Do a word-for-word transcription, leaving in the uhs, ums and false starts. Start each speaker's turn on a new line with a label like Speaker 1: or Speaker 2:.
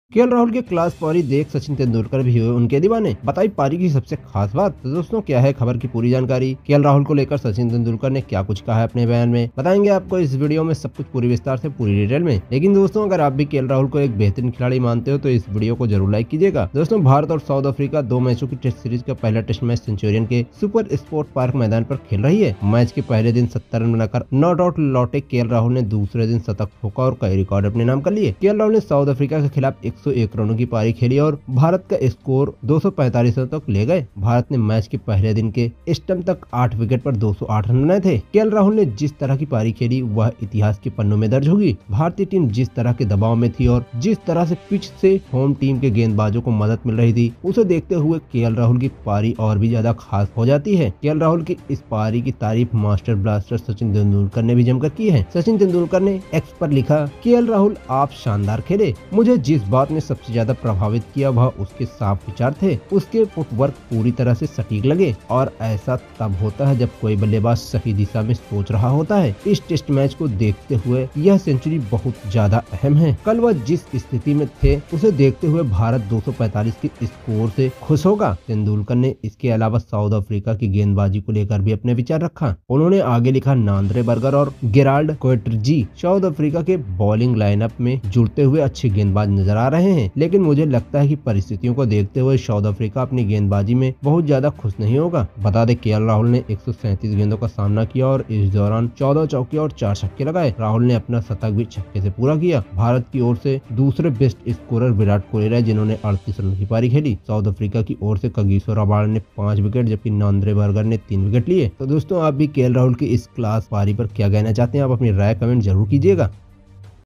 Speaker 1: KL Rahul के class पारी देख सचिन तेंदुलकर भी हुए उनके दीवाने। बताई पारी की सबसे खास बात। तो दोस्तों क्या है खबर की पूरी जानकारी। केएल राहुल को लेकर सचिन तेंदुलकर ने क्या कुछ कहा है अपने बयान में, बताएंगे आपको इस वीडियो में सब कुछ पूरी विस्तार से पूरी डिटेल में। लेकिन दोस्तों अगर आप भी केएल राहुल को एक बेहतरीन खिलाड़ी मानते हो तो इस वीडियो को जरूर लाइक कीजिएगा। दोस्तों भारत और साउथ अफ्रीका दो मैचों की टेस्ट सीरीज का पहला टेस्ट मैच सेंचुरियन के सुपर स्पोर्ट पार्क मैदान पर खेल रही है। मैच के पहले दिन सत्तर रन बनाकर नॉट आउट लौटे केएल राहुल ने दूसरे दिन शतक ठोका और कई रिकॉर्ड अपने नाम कर लिए। केएल राहुल ने साउथ अफ्रीका के खिलाफ एक सौ एक रनों की पारी खेली और भारत का स्कोर दो सौ पैंतालीस रन तक ले गए। भारत ने मैच के पहले दिन के स्टंप तक आठ विकेट पर दो सौ आठ रन बनाए थे। केएल राहुल ने जिस तरह की पारी खेली वह इतिहास के पन्नों में दर्ज होगी। भारतीय टीम जिस तरह के दबाव में थी और जिस तरह से पिच से होम टीम के गेंदबाजों को मदद मिल रही थी, उसे देखते हुए केएल राहुल की पारी और भी ज्यादा खास हो जाती है। केएल राहुल की इस पारी की तारीफ मास्टर ब्लास्टर सचिन तेंदुलकर ने भी जमकर की है। सचिन तेंदुलकर ने एक्स पर लिखा, केएल राहुल आप शानदार खेले। मुझे जिस बात ने सबसे ज्यादा प्रभावित किया वह उसके साफ विचार थे। उसके फुटवर्क पूरी तरह से सटीक लगे और ऐसा तब होता है जब कोई बल्लेबाज सही दिशा में सोच रहा होता है। इस टेस्ट मैच को देखते हुए यह सेंचुरी बहुत ज्यादा अहम है। कल वह जिस स्थिति में थे उसे देखते हुए भारत दो सौ पैंतालीस के स्कोर से खुश होगा। तेंदुलकर ने इसके अलावा साउथ अफ्रीका की गेंदबाजी को लेकर भी अपने विचार रखा। उन्होंने आगे लिखा, नांद्रे बर्गर और गेराल्ड कोएट्जी साउथ अफ्रीका के बॉलिंग लाइनअप में जुड़ते हुए अच्छे गेंदबाज नजर आ रहे हैं, लेकिन मुझे लगता है कि परिस्थितियों को देखते हुए साउथ अफ्रीका अपनी गेंदबाजी में बहुत ज्यादा खुश नहीं होगा। बता दें केएल राहुल ने एक सौ सैंतीस गेंदों का सामना किया और इस दौरान चौदह चौके और चार छक्के लगाए। राहुल ने अपना शतक भी छक्के से पूरा किया। भारत की ओर से दूसरे बेस्ट स्कोरर विराट कोहली रहे जिन्होंने अड़तीस रन की पारी खेली। साउथ अफ्रीका की ओर से कगिसो रबाडा ने पांच विकेट जबकि नांद्रे बर्गर ने तीन विकेट लिए। तो दोस्तों आप भी केएल राहुल की इस क्लास पारी पर क्या कहना चाहते हैं, आप अपनी राय कमेंट जरूर कीजिएगा।